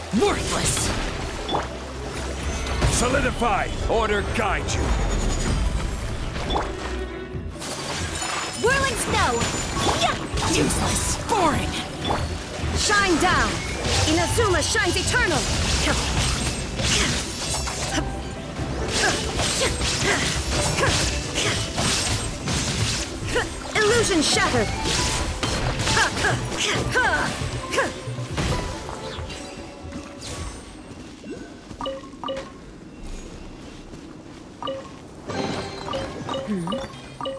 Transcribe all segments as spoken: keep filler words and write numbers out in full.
Worthless! Solidify! Order guide you! Whirling snow! Yeah. Useless! Boring! Shine down! Inazuma shines eternal! Illusion shattered! Hmm.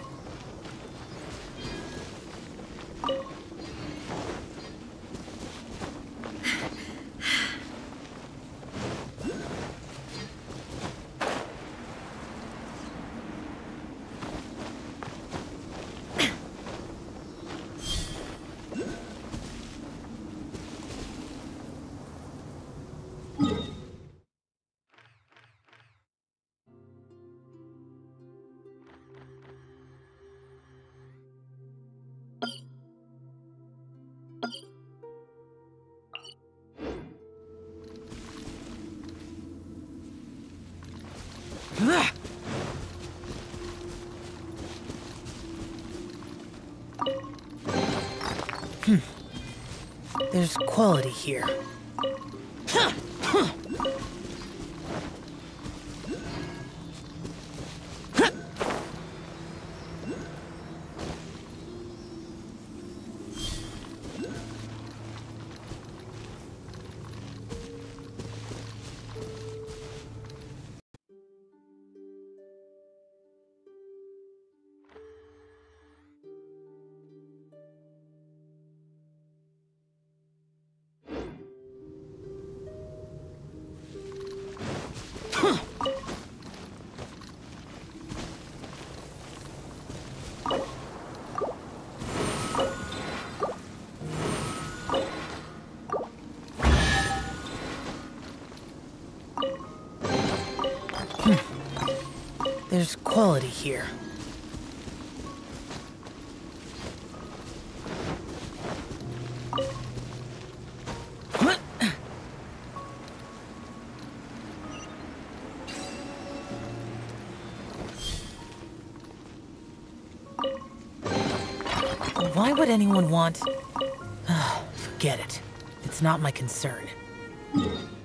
Hmm. There's quality here. There's quality here. Why would anyone want... Forget it. It's not my concern.